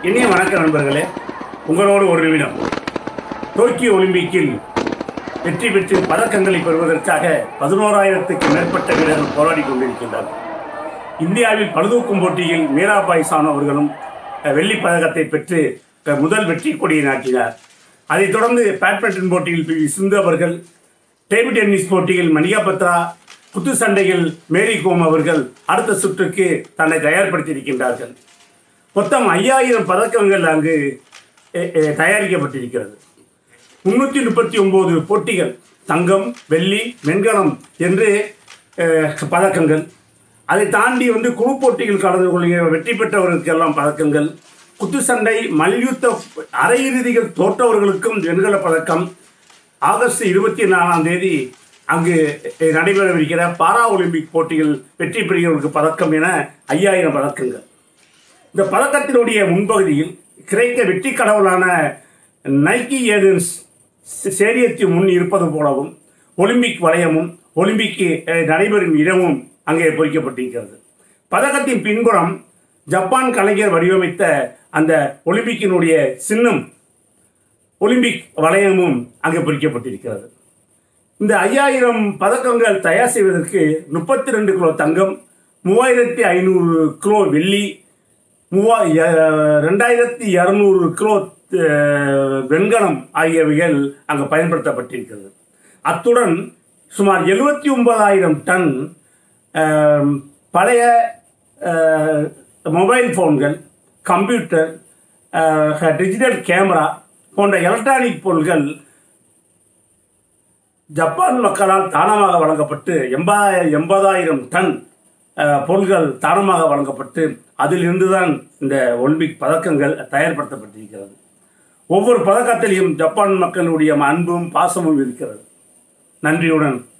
இனிய வணக்க நண்பர்களே, உங்களோடு ஒரு நிமிடம். டோக்கியோ ஒலிம்பிக்கில் வெற்றி பெற்று பதக்கங்களை பெறுவதற்காக 11,000க்கு மேற்பட்ட வீரர்கள் போராடி கொண்டிருக்கின்றனர். இந்தியாவில் பளுதூக்கும் போட்டியில் மீராபாய் சானு அவர்களும் வெள்ளிப் பதக்கத்தை பெற்று முதல் வெற்றி கொடியை நாட்டினார். அதைத் தொடர்ந்து பேட்மிண்டன் போட்டியில் பி.வி. சிந்து அவர்கள், டேபிள் டென்னிஸ் போட்டியில் மணிகா பத்ரா, குத்து சண்டையில் மேரி கோம் அவர்கள் அடுத்த சுற்றுக்கு தன்னை தயார்படுத்தியிருக்கின்றார்கள். மொத்தம் 5,000 பதக்கங்கள் அங்கு தயாரிக்கப்பட்டிருக்கிறது. 339 போட்டிகள், தங்கம், வெள்ளி, வெண்கலம் என்று பதக்கங்கள். அதை தாண்டி குழு போட்டிகள் கலந்து கொள்கிற வெற்றி பெற்றவர்களுக்கெல்லாம் பதக்கங்கள். குத்துச்சண்டை, மல்யுத்த அரையிறுதிகள் தோற்றவர்களுக்கும் வெண்கல பதக்கம். ஆகஸ்ட் 24ஆம் தேதி அங்கு நடைபெறவிருக்கிற பாரா ஒலிம்பிக் போட்டியில் வெற்றி பெறுகிறவர்களுக்கு பதக்கம் என 5,000 பதக்கங்கள். இந்த பதக்கத்தினுடைய முன்பகுதியில் கிரேக்க வெற்றி கடவுளான நைக்கி ஏதென்ஸ் ஸ்டேடியத்தின் முன் இருப்பது போலவும் ஒலிம்பிக் வளையமும் ஒலிம்பிக் நடைபெறும் இடமும் அங்கே பொறிக்கப்பட்டிருக்கிறது. பதக்கத்தின் பின்புறம் ஜப்பான் கலைஞர் வடிவமைத்த அந்த ஒலிம்பிக்கினுடைய சின்னம், ஒலிம்பிக் வளையமும் அங்கே பொறிக்கப்பட்டிருக்கிறது. இந்த 5,000 பதக்கங்கள் தயார் செய்வதற்கு 32 கிலோ தங்கம், 3,500 கிலோ வெள்ளி, 2,200 கிலோ வெண்கலம் ஆகியவைகள் அங்கு பயன்படுத்தப்பட்டிருக்கிறது. அத்துடன் சுமார் 79,000 டன் பழைய மொபைல் ஃபோன்கள், கம்ப்யூட்டர், டிஜிட்டல் கேமரா போன்ற எலக்ட்ரானிக் பொருட்கள் ஜப்பான் மக்களால் தானமாக வழங்கப்பட்டு 80,000 டன் பொருட்கள் தானமாக வழங்கப்பட்டு அதிலிருந்து தான் இந்த ஒலிம்பிக் பதக்கங்கள் தயார்படுத்தப்பட்டிருக்கிறது. ஒவ்வொரு பதக்கத்திலையும் ஜப்பான் மக்களுடைய அன்பும் பாசமும் இருக்கிறது. நன்றியுடன்